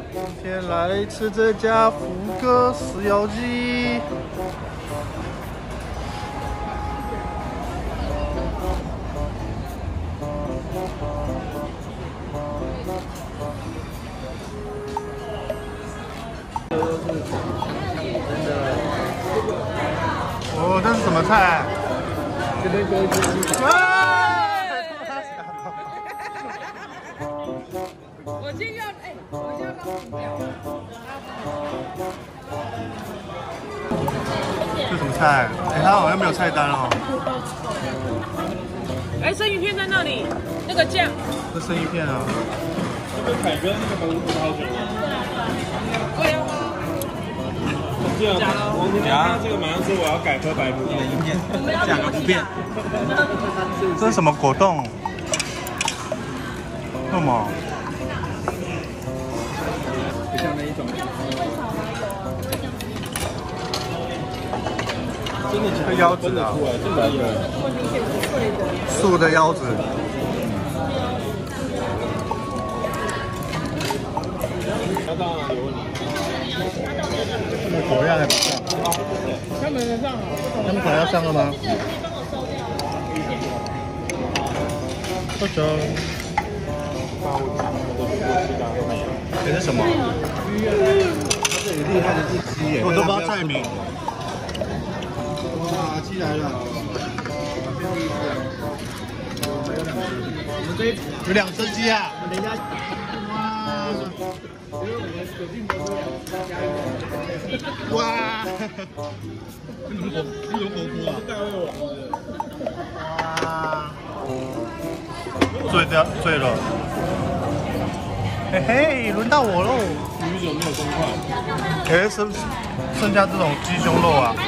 今天来吃这家福哥石窑鸡。哦，这是什么菜？这边给我我今天要我今天要弄掉。 这什么菜？它好像没有菜单哦。 生鱼片在那里，那个酱。 这生鱼片啊。 这个凯哥那个白葡萄酒。 我要吗？ 他这个马上说我要改喝白葡萄酒， 价格不变。这是什么果冻？什么？ 就像那一种。真的， 这腰子啊， 这么厉害。 素的腰子。 要到哪里问你？ 口味还不上。 他们上好。 他们口要上了吗？不走。这是什么？ 这里厉害的是鸡耶， 我都不知道菜名。 哇，鸡来了！我们这有2只鸡啊！ 等一下。 哇！有火锅啊！哇！醉了！嘿嘿，轮到我喽！ 鱼怎么没有公筷？ 哎，剩下这种鸡胸肉啊。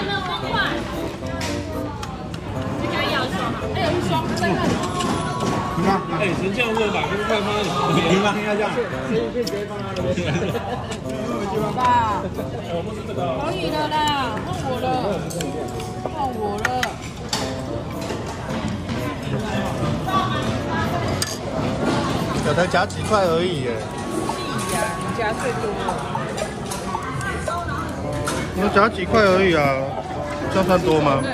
你看，神这样子把公筷放在你吗？听一下这样，所以可以直接放在那边。 爸，可以了啦，换我了。 有才夹几块而已耶。 是呀，你夹最多了。 我夹几块而已啊，这样算多吗？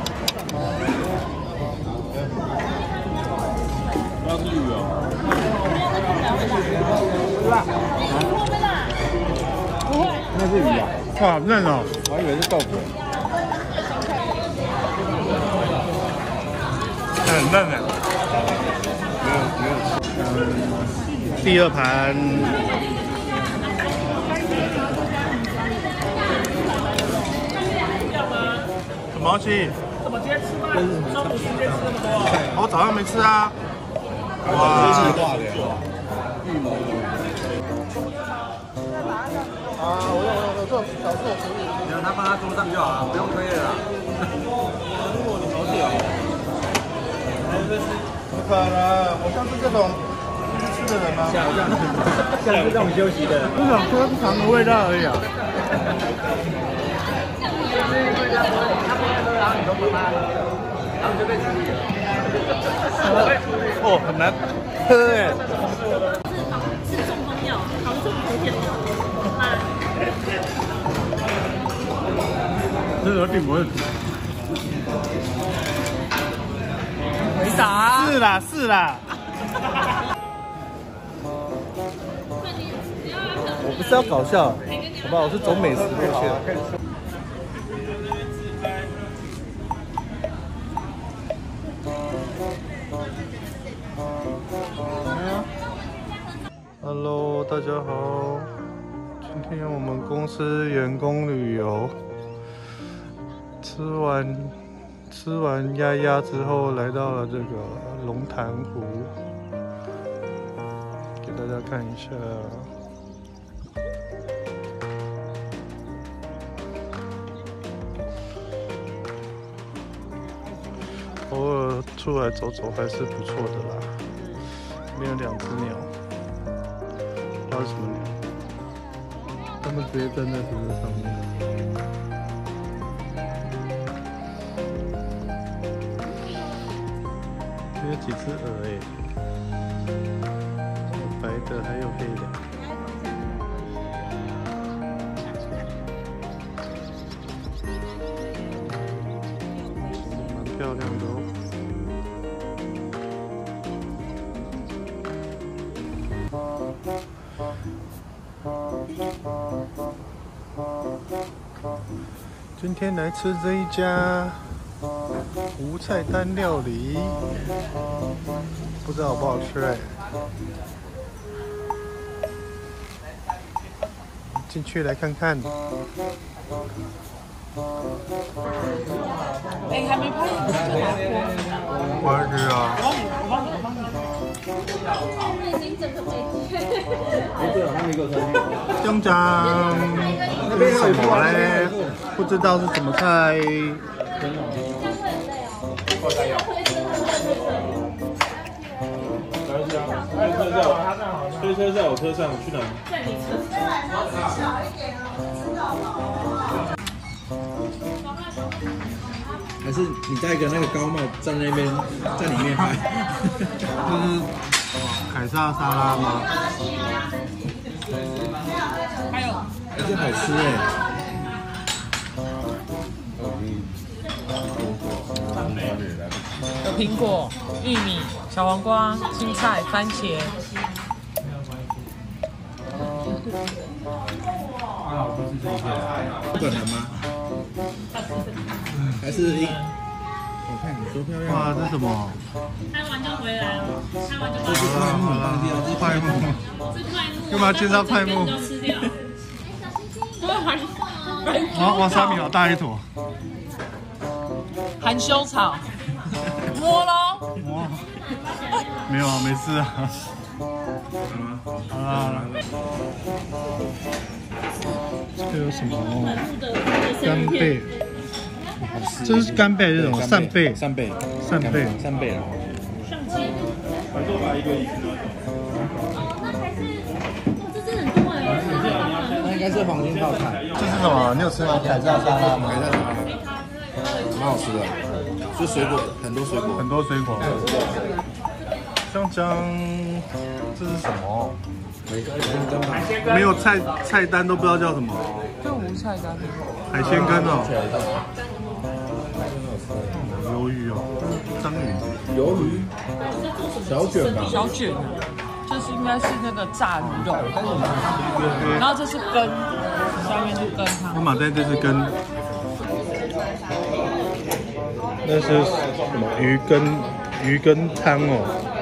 那是鱼哦。 不会。 那是鱼啊？ 哇，嫩哦！ 我还以为是豆腐。 很嫩哎。 没有。 第2盘。什么东西？ 怎么今天吃饭？中午时间吃那么多？ 我早上没吃啊。 哇，这是化的。 我这小做服务。 你让他放在桌上就好了，不用推了啦。 如果你好屌， 不可能，我像是这种吃的人吗？ 像是这种休息的。 不想说是糖的味道而已啊。哦，很难喝哎。 是中风药，糖中毒点的。 这个并不会。 没啥。 是啦。我不是要搞笑，好不好？我是走美食路线。Hello， 大家好。今天我们公司员工旅游，吃完鸭鸭之后，来到了这个龙潭湖，给大家看一下。偶尔出来走走还是不错的啦。这边有2只鸟，不知道是什么鸟。它们直接站在竹子上面。这有几只鹅哎，有白的，还有黑的。 漂亮的哦。今天来吃这一家无菜单料理，不知道好不好吃哎。进去来看看。 哎，还没拍，就拿锅。 我要吃啊！ 我帮你。面筋整个没机。 中奖，这是什么嘞？不知道是什么菜。 推车在我车上，去哪？ 在你车上。 还是你戴一个那个高帽站那边，在里面拍？ 这是凯撒沙拉吗？ 还有， 这好吃哎！ 有苹果、玉米、小黄瓜、青菜、番茄。 不可能吗？还是一？我看你多漂亮！ 哇，这是什么？ 拍完就回来了，拍完就这是快木，这是快木。 是快木。 干嘛介绍快木？ 就吃掉。 哇，哇沙米好大一坨。 含羞草，摸咯。 哇，没有啊，没事啊。好啦，这个有什么？干贝。这是干贝，这种扇贝。 扇贝。 啊。 上期。这真的很多哎。 那应该是黄金泡菜。 这是什么？你有吃凯撒沙拉吗？ 蛮好吃的，就水果很多水果。 很多水果。香蕉，这是什么？没有菜单都不知道叫什么。 就无菜单。 海鲜羹哦。鱿鱼哦，章鱼。 鱿鱼。小卷吧。 小卷，就是应该是那个炸鱼肉。然后这是羹，下面是羹汤。 我马在这是羹。那是什么鱼羹汤哦？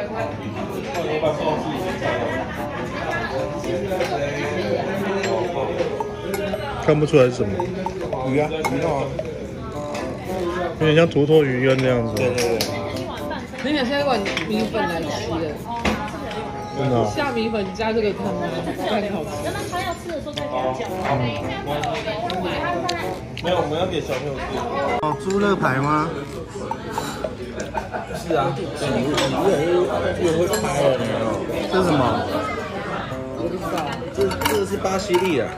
看不出来是什么鱼啊，鱼肉啊， 有点像土托鱼羹那样子。 对。 你想现在碗米粉来吃的， 真的。 下米粉加这个汤吗？太好吃。 那他要吃的时候再给他讲。 没有，我们要给小朋友吃。 哦，猪肋排吗？ 是啊，你越会拍了，你知道吗？ 这是什么？ 我不知道，这是巴西利啊。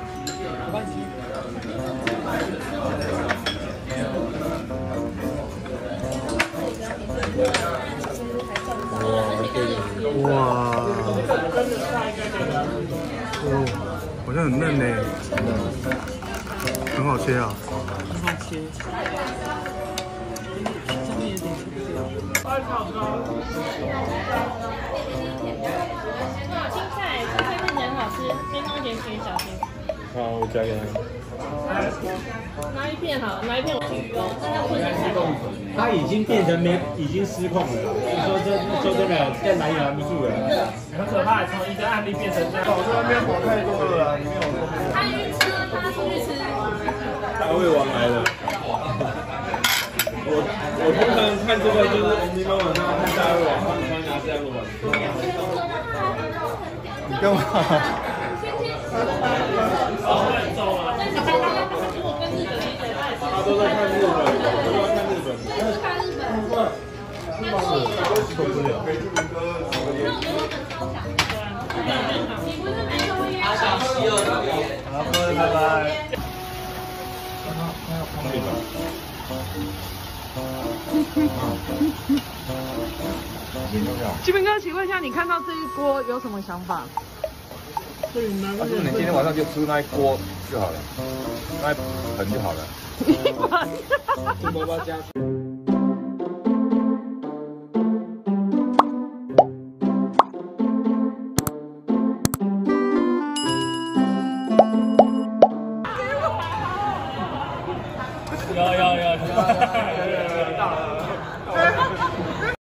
哇，哦，好像很嫩呢，很好切啊。 很好切，上面有点吃不掉。 青菜看起来很好吃，先放一点给小心。 好，我加给他。 拿一片好，拿一片我去用，那要混在菜。 它已经变成已经失控了，说真的，在哪里拦不住了，很可怕，从一个案例变成这样。 我这边火太多了，里面有东西。 他去吃，他出去吃。 大胃王来了。我通常看这个就是你们晚上看大胃王，他们穿拿这样的碗。 你干嘛？ 他都在看日本，都在看日本。受不了。 好，各位，拜拜。 基本哥，请问一下，你看到这一锅有什么想法？ 那你今天晚上就吃那一锅就好了，那一盆就好了。 一盆。 红萝卜加。 有。